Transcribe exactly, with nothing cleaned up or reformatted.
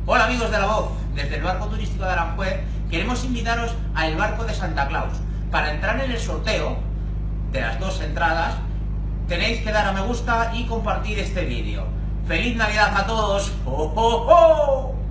Hola amigos de La Voz, desde el barco turístico de Aranjuez queremos invitaros al barco de Santa Claus. Para entrar en el sorteo de las dos entradas tenéis que dar a me gusta y compartir este vídeo. ¡Feliz Navidad a todos! ¡Oh, oh, oh!